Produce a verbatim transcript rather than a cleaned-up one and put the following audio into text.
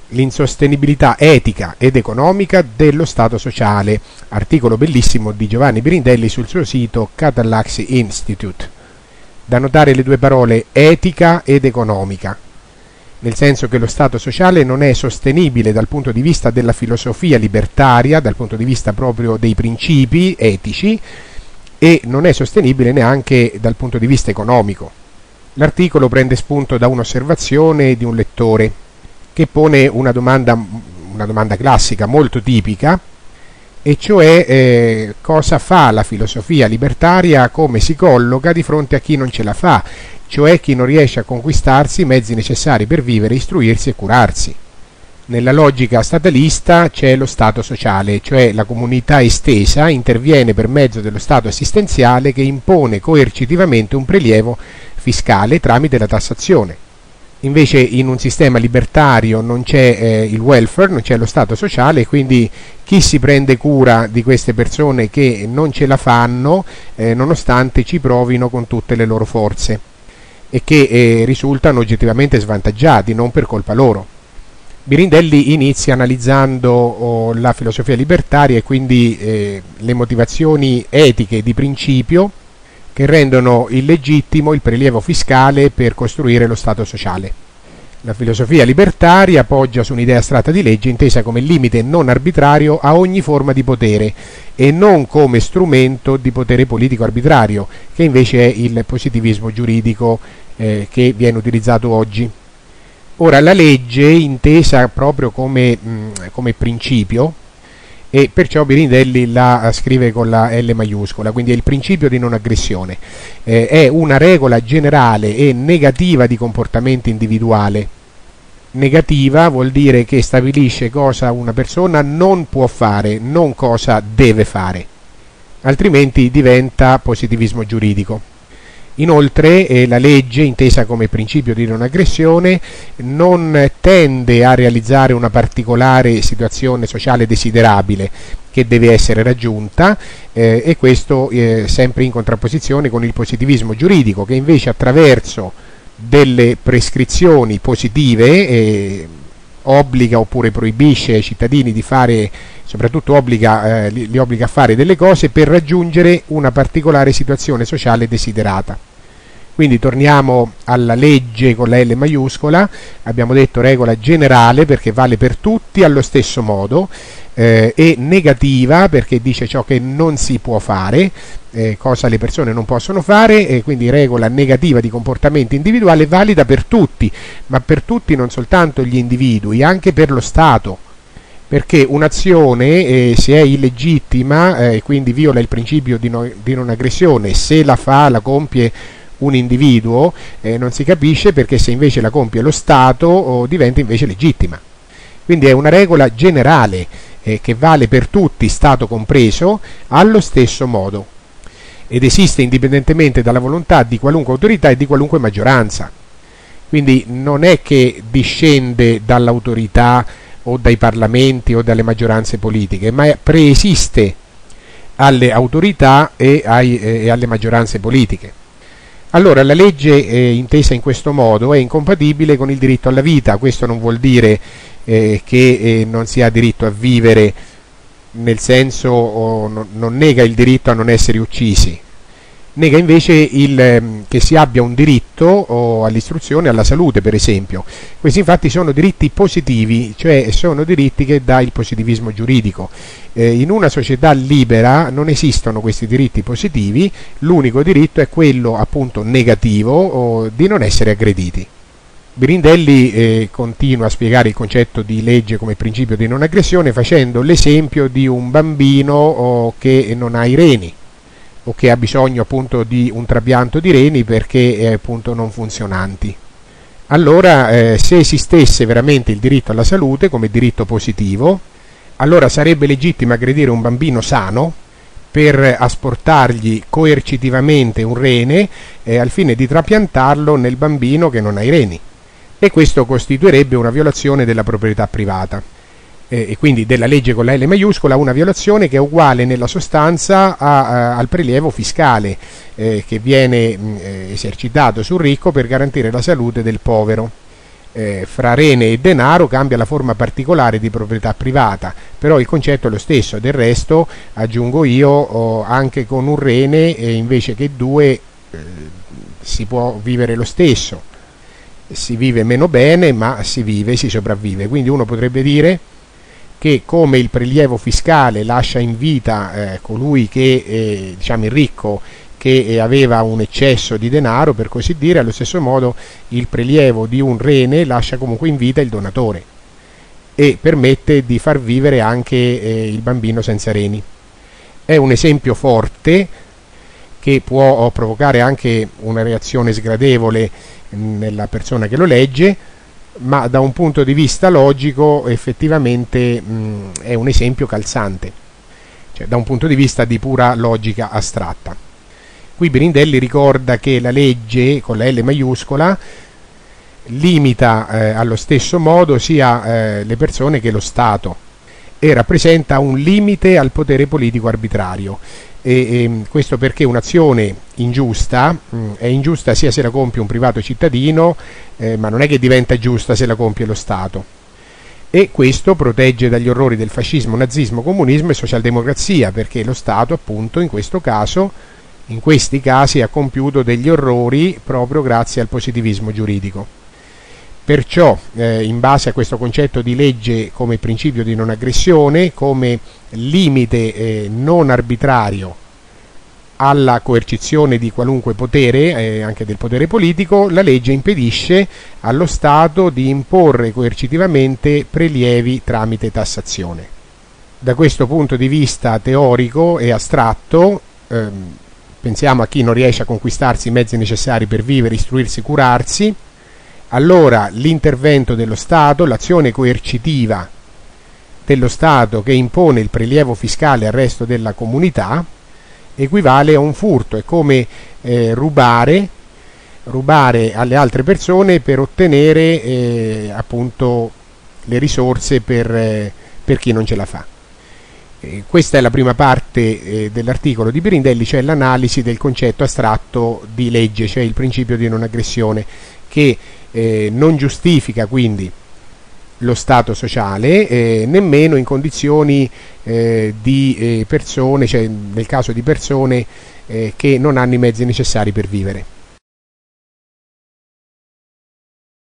l'insostenibilità etica ed economica dello Stato sociale, articolo bellissimo di Giovanni Birindelli sul suo sito Catallaxy Institute. Da notare le due parole etica ed economica, nel senso che lo Stato sociale non è sostenibile dal punto di vista della filosofia libertaria, dal punto di vista proprio dei principi etici, e non è sostenibile neanche dal punto di vista economico. L'articolo prende spunto da un'osservazione di un lettore che pone una domanda, una domanda classica molto tipica, e cioè eh, cosa fa la filosofia libertaria, come si colloca di fronte a chi non ce la fa, cioè chi non riesce a conquistarsi i mezzi necessari per vivere, istruirsi e curarsi. Nella logica statalista c'è lo Stato sociale, cioè la comunità estesa interviene per mezzo dello Stato assistenziale che impone coercitivamente un prelievo fiscale tramite la tassazione. Invece in un sistema libertario non c'è eh, il welfare, non c'è lo Stato sociale, quindi chi si prende cura di queste persone che non ce la fanno eh, nonostante ci provino con tutte le loro forze e che eh, risultano oggettivamente svantaggiati, non per colpa loro. Birindelli inizia analizzando oh, la filosofia libertaria e quindi eh, le motivazioni etiche di principio che rendono illegittimo il prelievo fiscale per costruire lo Stato sociale. La filosofia libertaria poggia su un'idea astratta di legge intesa come limite non arbitrario a ogni forma di potere e non come strumento di potere politico arbitrario, che invece è il positivismo giuridico eh, che viene utilizzato oggi. Ora, la legge intesa proprio come, mh, come principio, e perciò Birindelli la scrive con la L maiuscola, quindi è il principio di non aggressione, eh, è una regola generale e negativa di comportamento individuale. Negativa vuol dire che stabilisce cosa una persona non può fare, non cosa deve fare, altrimenti diventa positivismo giuridico. Inoltre eh, la legge, intesa come principio di non aggressione, non tende a realizzare una particolare situazione sociale desiderabile che deve essere raggiunta eh, e questo eh, sempre in contrapposizione con il positivismo giuridico, che invece attraverso delle prescrizioni positive eh, obbliga oppure proibisce ai cittadini di fare, soprattutto obbliga, eh, li, li obbliga a fare delle cose per raggiungere una particolare situazione sociale desiderata. Quindi torniamo alla legge con la L maiuscola, abbiamo detto regola generale perché vale per tutti allo stesso modo, eh, e negativa perché dice ciò che non si può fare, eh, cosa le persone non possono fare, e quindi regola negativa di comportamento individuale valida per tutti, ma per tutti non soltanto gli individui, anche per lo Stato. Perché un'azione, eh, se è illegittima e eh, quindi viola il principio di, no, di non aggressione, se la fa, la compie un individuo, eh, non si capisce perché se invece la compie lo Stato oh, diventa invece legittima. Quindi è una regola generale eh, che vale per tutti, Stato compreso, allo stesso modo, ed esiste indipendentemente dalla volontà di qualunque autorità e di qualunque maggioranza. Quindi non è che discende dall'autorità o dai parlamenti o dalle maggioranze politiche, ma preesiste alle autorità e, ai, eh, e alle maggioranze politiche. Allora la legge eh, intesa in questo modo è incompatibile con il diritto alla vita. Questo non vuol dire eh, che eh, non si ha diritto a vivere, nel senso oh, no, non nega il diritto a non essere uccisi, nega invece il, ehm, che si abbia un diritto oh, all'istruzione e alla salute, per esempio. Questi infatti sono diritti positivi, cioè sono diritti che dà il positivismo giuridico. Eh, in una società libera non esistono questi diritti positivi, l'unico diritto è quello appunto negativo oh, di non essere aggrediti. Birindelli eh, continua a spiegare il concetto di legge come principio di non aggressione facendo l'esempio di un bambino oh, che non ha i reni, o che ha bisogno appunto di un trapianto di reni perché è appunto non funzionanti. Allora eh, se esistesse veramente il diritto alla salute come diritto positivo, allora sarebbe legittimo aggredire un bambino sano per asportargli coercitivamente un rene eh, al fine di trapiantarlo nel bambino che non ha i reni, e questo costituirebbe una violazione della proprietà privata. E quindi della legge con la L maiuscola, una violazione che è uguale nella sostanza a, a, al prelievo fiscale eh, che viene mh, esercitato sul ricco per garantire la salute del povero. eh, fra rene e denaro cambia la forma particolare di proprietà privata, però il concetto è lo stesso. Del resto, aggiungo io, oh, anche con un rene eh, invece che due eh, si può vivere lo stesso, si vive meno bene ma si vive, si sopravvive. Quindi uno potrebbe dire che come il prelievo fiscale lascia in vita eh, colui che, eh, diciamo il ricco, che aveva un eccesso di denaro, per così dire, allo stesso modo il prelievo di un rene lascia comunque in vita il donatore e permette di far vivere anche eh, il bambino senza reni. È un esempio forte che può provocare anche una reazione sgradevole nella persona che lo legge, ma da un punto di vista logico effettivamente mh, è un esempio calzante, cioè da un punto di vista di pura logica astratta. Qui Birindelli ricorda che la legge con la L maiuscola limita eh, allo stesso modo sia eh, le persone che lo Stato e rappresenta un limite al potere politico arbitrario. E, e, questo perché un'azione ingiusta mh, è ingiusta sia se la compie un privato cittadino, eh, ma non è che diventa giusta se la compie lo Stato. E questo protegge dagli orrori del fascismo, nazismo, comunismo e socialdemocrazia, perché lo Stato appunto in questo caso in questi casi ha compiuto degli orrori proprio grazie al positivismo giuridico. Perciò, eh, in base a questo concetto di legge come principio di non aggressione, come limite eh, non arbitrario alla coercizione di qualunque potere, eh, anche del potere politico, la legge impedisce allo Stato di imporre coercitivamente prelievi tramite tassazione. Da questo punto di vista teorico e astratto, ehm, pensiamo a chi non riesce a conquistarsi i mezzi necessari per vivere, istruirsi, curarsi, allora l'intervento dello Stato, l'azione coercitiva dello Stato che impone il prelievo fiscale al resto della comunità, equivale a un furto. È come eh, rubare, rubare alle altre persone per ottenere eh, appunto le risorse per, eh, per chi non ce la fa. Questa è la prima parte eh, dell'articolo di Birindelli, cioè l'analisi del concetto astratto di legge, cioè il principio di non aggressione, che eh, non giustifica quindi lo stato sociale, eh, nemmeno in condizioni eh, di eh, persone, cioè nel caso di persone eh, che non hanno i mezzi necessari per vivere.